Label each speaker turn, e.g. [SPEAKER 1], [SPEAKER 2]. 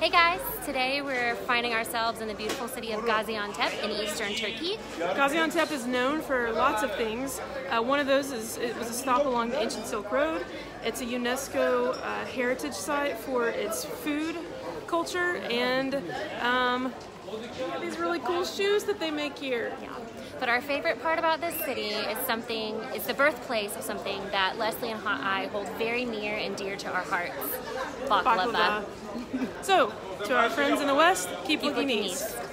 [SPEAKER 1] Hey guys, today we're finding ourselves in the beautiful city of Gaziantep in eastern Turkey.
[SPEAKER 2] Gaziantep is known for lots of things. One of those is it was a stop along the ancient Silk Road. It's a UNESCO heritage site for its food culture and these really cool shoes that they make here.
[SPEAKER 1] Yeah. But our favorite part about this city is the birthplace of something that Leslie and I hold very near and dear to our hearts. Baklava.
[SPEAKER 2] So, to our friends in the West, keep looking east.